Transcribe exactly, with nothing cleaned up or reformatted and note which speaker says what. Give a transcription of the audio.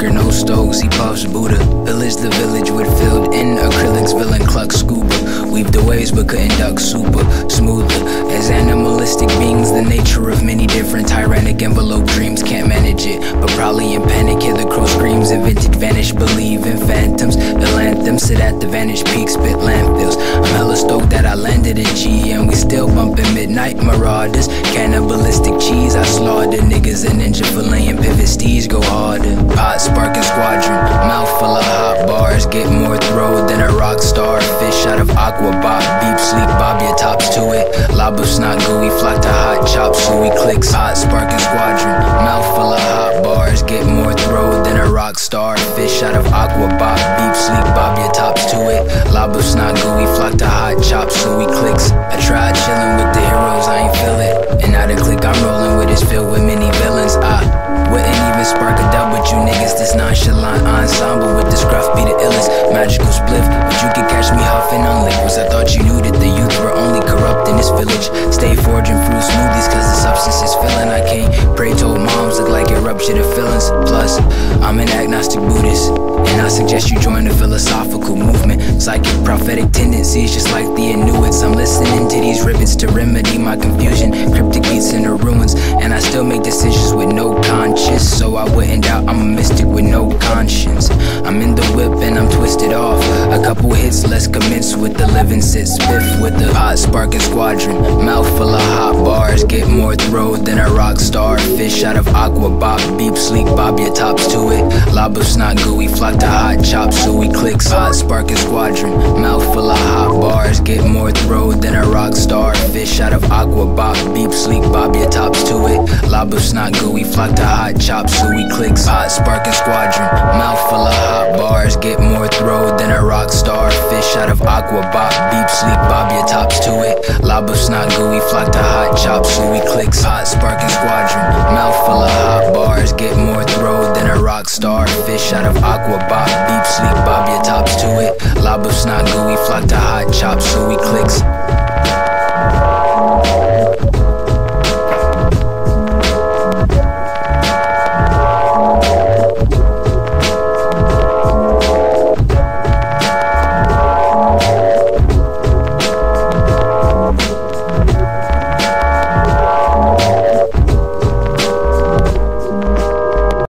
Speaker 1: smoker, no stoves, he puffs Buddha. Village the village with filled in acrylics, villain cluck scuba. Weaved the waves but couldn't duck super smoother. As animalistic beings, the nature of many different tyrannic envelope dreams. Can't manage it, but probably in panic. Hear the crow screams, invented vanish, believe in phantoms. The anthems sit at the vantage peak, spit landfills. I'm hella stoked that I landed in G, and we still bumping midnight marauders. Cannibalistic cheese, I slaughter niggas and ninja filleting pivot steeds go harder. Pot sparking squadron, mouth full of hot bars. Get more throw than a rock star. Fish out of aqua bop, beep sleek, bob your tops to it. Lob of snot gooey, flock to hot chops, so we clicks. Hot sparking squadron, mouth full of hot bars. Get more throw than a rock star. Fish out of aqua bop, beep sleek, bob your tops to it. Lob of snot gooey, flock to hot chops, so we clicks. I tried chilling with the heroes, I ain't feel it. And now the click I'm rolling with is filled with many villains. I wouldn't even spark a dub with you niggas. This nonchalant ensemble with the scruff be the illest. Magical spliff, but you can catch me huffing on liquids. I thought you knew that the youth were only corrupt in this village. Stay forging fruit smoothies cause the substance is filling. I can't pray to moms, look like it ruptured feelings. Plus, I'm an agnostic Buddhist, and I suggest you join the philosophical movement. Psychic prophetic tendencies just like the Inuits. I'm listening to these ribbons to remedy my confusion. Cryptic beats in the ruins, and I still make decisions with no conscience. So I wouldn't doubt I'm a mystic with no conscience. I'm in the whip and I'm twisted off. A couple hits, let's commence with the living sit spiff with the hot sparking squadron. Mouth full of hot bars, get more throw than a rock star. Fish out of aqua bop, beep sleek, bob your tops to it. Lob of snot gooey, flock to hot chops, so we clicks. Hot sparking squadron, mouth full of hot bars. Get more throw than a rock star. Fish out of aqua bop, beep sleek, bob your tops to it. Lob of snot gooey, flock to hot chops, so we clicks. Hot sparking squadron, mouth full of hot bars. Get more throw than a rock star. Fish out of aqua bop, beep sleek, bob your tops to it. Lob of snot gooey, flock to hot chops, so we clicks. Hot sparking squadron, mouth full of hot bars. Get more throw than a rock star. Fish out of aqua bop, beep sleek, bob your tops to it. Lob of snot gooey, flock to hot chops, so we clicks.